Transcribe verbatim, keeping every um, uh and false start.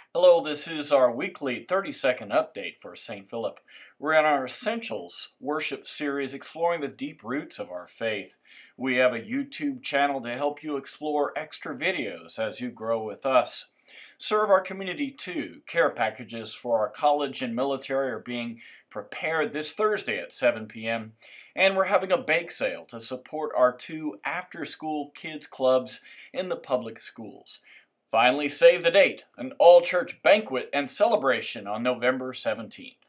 Hello, this is our weekly thirty second update for Saint Philip. We're in our Essentials worship series exploring the deep roots of our faith. We have a YouTube channel to help you explore extra videos as you grow with us. Serve our community too. Care packages for our college and military are being prepared this Thursday at seven p m And we're having a bake sale to support our two after-school kids clubs in the public schools. Finally, save the date, an all-church banquet and celebration on November seventeenth.